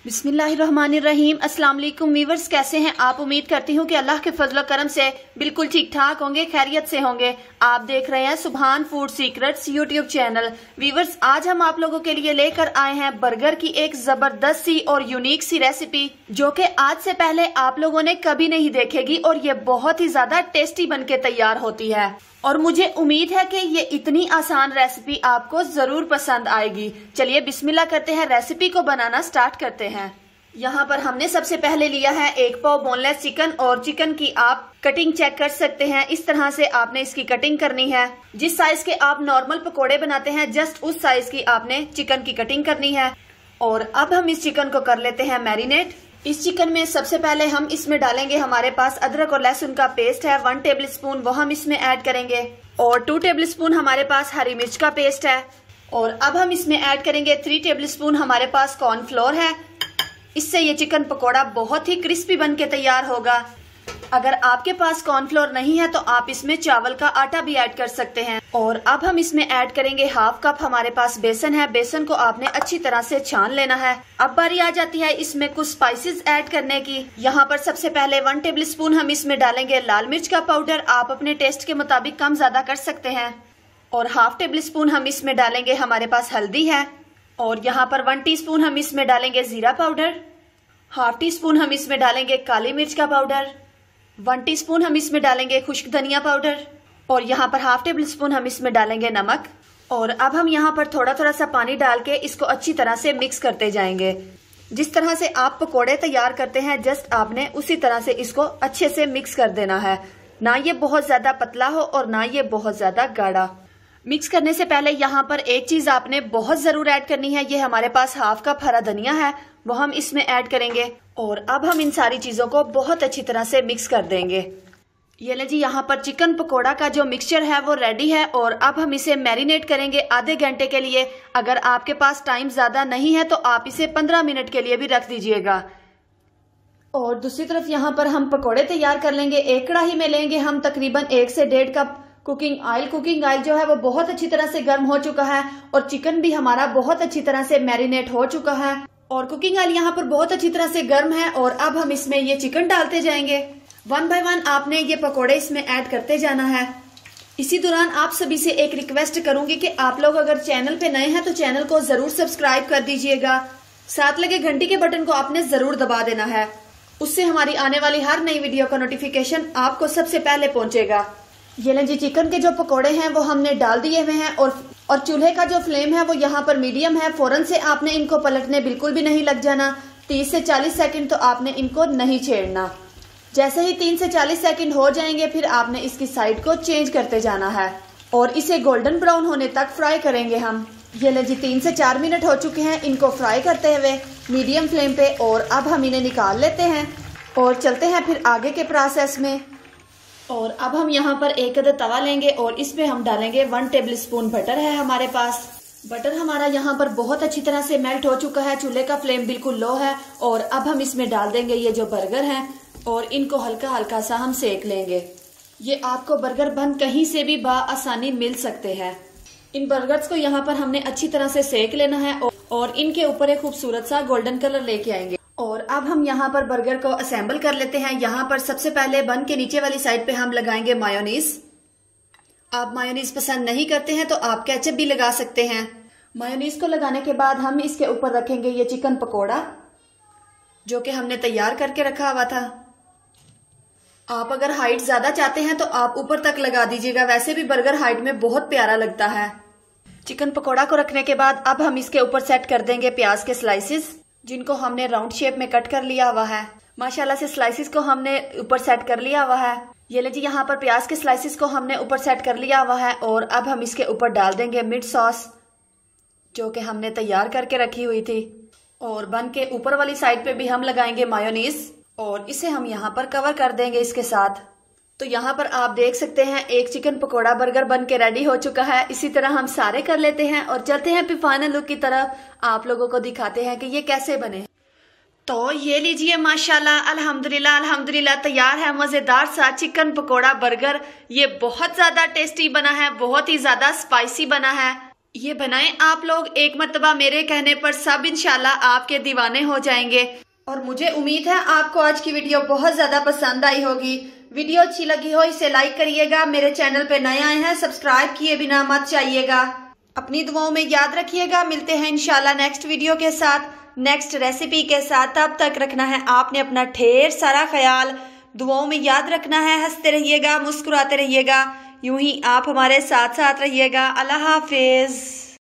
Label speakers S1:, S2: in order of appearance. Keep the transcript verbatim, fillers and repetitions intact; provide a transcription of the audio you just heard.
S1: बिस्मिल्लाहिर्रहमानिर्रहीम। अस्सलाम वालेकुम वीवर्स, कैसे हैं आप? उम्मीद करती हूँ कि अल्लाह के फजल करम से बिल्कुल ठीक ठाक होंगे, खैरियत से होंगे। आप देख रहे हैं Subhan food secrets YouTube channel. Viewers, आज हम आप लोगों के लिए लेकर आए हैं बर्गर की एक जबरदस्त सी और यूनिक सी रेसिपी, जो कि आज से पहले आप लोगों ने कभी नहीं देखेगी और ये बहुत ही ज्यादा टेस्टी बनके तैयार होती है। और मुझे उम्मीद है कि ये इतनी आसान रेसिपी आपको जरूर पसंद आएगी। चलिए बिस्मिल्लाह करते हैं, रेसिपी को बनाना स्टार्ट करते हैं। यहाँ पर हमने सबसे पहले लिया है एक पाव बोनलेस चिकन, और चिकन की आप कटिंग चेक कर सकते हैं। इस तरह से आपने इसकी कटिंग करनी है। जिस साइज के आप नॉर्मल पकोड़े बनाते हैं, जस्ट उस साइज की आपने चिकन की कटिंग करनी है। और अब हम इस चिकन को कर लेते हैं मैरिनेट। इस चिकन में सबसे पहले हम इसमें डालेंगे, हमारे पास अदरक और लहसुन का पेस्ट है वन टेबल स्पून, वो हम इसमें ऐड करेंगे। और टू टेबल स्पून हमारे पास हरी मिर्च का पेस्ट है। और अब हम इसमें ऐड करेंगे थ्री टेबल स्पून हमारे पास कॉर्नफ्लोर है। इससे ये चिकन पकोड़ा बहुत ही क्रिस्पी बन के तैयार होगा। अगर आपके पास कॉर्नफ्लोर नहीं है तो आप इसमें चावल का आटा भी ऐड कर सकते हैं। और अब हम इसमें ऐड करेंगे हाफ कप हमारे पास बेसन है। बेसन को आपने अच्छी तरह से छान लेना है। अब बारी आ जाती है इसमें कुछ स्पाइसेस ऐड करने की। यहाँ पर सबसे पहले वन टेबल स्पून हम इसमें डालेंगे लाल मिर्च का पाउडर। आप अपने टेस्ट के मुताबिक कम ज्यादा कर सकते हैं। और हाफ टेबल स्पून हम इसमें डालेंगे हमारे पास हल्दी है। और यहाँ पर वन टी स्पून हम इसमें डालेंगे जीरा पाउडर। हाफ टी स्पून हम इसमें डालेंगे काली मिर्च का पाउडर। वन टीस्पून हम इसमें डालेंगे खुश्क धनिया पाउडर। और यहाँ पर हाफ टेबल स्पून हम इसमें डालेंगे नमक। और अब हम यहाँ पर थोड़ा थोड़ा सा पानी डाल के इसको अच्छी तरह से मिक्स करते जाएंगे। जिस तरह से आप पकोड़े तैयार करते हैं, जस्ट आपने उसी तरह से इसको अच्छे से मिक्स कर देना है। ना ये बहुत ज्यादा पतला हो और ना ये बहुत ज्यादा गाढ़ा। मिक्स करने से पहले यहाँ पर एक चीज आपने बहुत जरूर ऐड करनी है। ये हमारे पास हाफ कप हरा धनिया है, वो हम इसमें ऐड करेंगे। और अब हम इन सारी चीजों को बहुत अच्छी तरह से मिक्स कर देंगे। ये ले जी, यहाँ पर चिकन पकोड़ा का जो मिक्सचर है वो रेडी है। और अब हम इसे मैरिनेट करेंगे आधे घंटे के लिए। अगर आपके पास टाइम ज्यादा नहीं है तो आप इसे पंद्रह मिनट के लिए भी रख दीजिएगा। और दूसरी तरफ यहाँ पर हम पकोड़े तैयार कर लेंगे। एक कढ़ाई में लेंगे हम तकरीबन एक से डेढ़ cup cooking oil. Cooking oil जो है वो बहुत अच्छी तरह से गर्म हो चुका है। और चिकन भी हमारा बहुत अच्छी तरह से मैरिनेट हो चुका है। और कुकिंग ऑयल यहाँ पर बहुत अच्छी तरह से गर्म है। और अब हम इसमें ये चिकन डालते जाएंगे। वन बाय वन आपने ये पकोड़े इसमें ऐड करते जाना है। इसी दौरान आप सभी से एक रिक्वेस्ट करूंगी कि आप लोग अगर चैनल पे नए हैं तो चैनल को जरूर सब्सक्राइब कर दीजिएगा। साथ लगे घंटी के बटन को आपने जरूर दबा देना है। उससे हमारी आने वाली हर नई वीडियो का नोटिफिकेशन आपको सबसे पहले पहुंचेगा। ये लें जी, चिकन के जो पकोड़े हैं वो हमने डाल दिए हुए हैं। और और चूल्हे का जो फ्लेम है वो यहाँ पर मीडियम है। फौरन से आपने इनको पलटने बिल्कुल भी नहीं लग जाना। तीस से चालीस सेकंड तो आपने इनको नहीं छेड़ना। जैसे ही तीन से चालीस सेकंड हो जाएंगे, फिर आपने इसकी साइड को चेंज करते जाना है। और इसे गोल्डन ब्राउन होने तक फ्राई करेंगे हम। ये ले जी, तीन से चार मिनट हो चुके हैं इनको फ्राई करते हुए मीडियम फ्लेम पे। और अब हम इन्हें निकाल लेते हैं और चलते हैं फिर आगे के प्रोसेस में। और अब हम यहाँ पर एक अदद तवा लेंगे और इसमें हम डालेंगे वन टेबल स्पून बटर है हमारे पास। बटर हमारा यहाँ पर बहुत अच्छी तरह से मेल्ट हो चुका है। चूल्हे का फ्लेम बिल्कुल लो है। और अब हम इसमें डाल देंगे ये जो बर्गर हैं और इनको हल्का हल्का सा हम सेक लेंगे। ये आपको बर्गर बन कहीं से भी बआसानी मिल सकते हैं। इन बर्गर्स को यहाँ पर हमने अच्छी तरह से सेक लेना है और इनके ऊपर एक खूबसूरत सा गोल्डन कलर लेके आएंगे। और अब हम यहाँ पर बर्गर को असेंबल कर लेते हैं। यहाँ पर सबसे पहले बन के नीचे वाली साइड पे हम लगाएंगे मायोनीज। आप मायोनीज पसंद नहीं करते हैं तो आप केचप भी लगा सकते हैं। मायोनीज को लगाने के बाद हम इसके ऊपर रखेंगे ये चिकन पकोड़ा, जो कि हमने तैयार करके रखा हुआ था। आप अगर हाइट ज्यादा चाहते हैं तो आप ऊपर तक लगा दीजिएगा। वैसे भी बर्गर हाइट में बहुत प्यारा लगता है। चिकन पकोड़ा को रखने के बाद अब हम इसके ऊपर सेट कर देंगे प्याज के स्लाइसिस, जिनको हमने राउंड शेप में कट कर लिया हुआ है। माशाल्लाह से स्लाइसिस को हमने ऊपर सेट कर लिया हुआ है। ये ले जी, यहाँ पर प्याज के स्लाइसिस को हमने ऊपर सेट कर लिया हुआ है। और अब हम इसके ऊपर डाल देंगे मिर्च सॉस, जो कि हमने तैयार करके रखी हुई थी। और बन के ऊपर वाली साइड पे भी हम लगाएंगे मायोनीज और इसे हम यहाँ पर कवर कर देंगे इसके साथ। तो यहाँ पर आप देख सकते हैं एक चिकन पकोड़ा बर्गर बन के रेडी हो चुका है। इसी तरह हम सारे कर लेते हैं और चलते हैं फिर फाइनल लुक की तरफ। आप लोगों को दिखाते हैं कि ये कैसे बने। तो ये लीजिए, माशाल्लाह अल्हम्दुलिल्लाह अल्हम्दुलिल्लाह तैयार है मजेदार सा चिकन पकोड़ा बर्गर। ये बहुत ज्यादा टेस्टी बना है, बहुत ही ज्यादा स्पाइसी बना है। ये बनाएं आप लोग एक मर्तबा, मेरे कहने पर सब इंशाल्लाह आपके दीवाने हो जाएंगे। और मुझे उम्मीद है आपको आज की वीडियो बहुत ज्यादा पसंद आई होगी। वीडियो अच्छी लगी हो इसे लाइक करिएगा। मेरे चैनल पे नए आए हैं सब्सक्राइब किए बिना मत जाइएगा। अपनी दुआओं में याद रखिएगा। मिलते हैं इंशाल्लाह नेक्स्ट वीडियो के साथ, नेक्स्ट रेसिपी के साथ। तब तक रखना है आपने अपना ढेर सारा ख्याल, दुआओं में याद रखना है। हंसते रहिएगा, मुस्कुराते रहिएगा, यूं ही आप हमारे साथ साथ रहिएगा। अल्लाह हाफिज।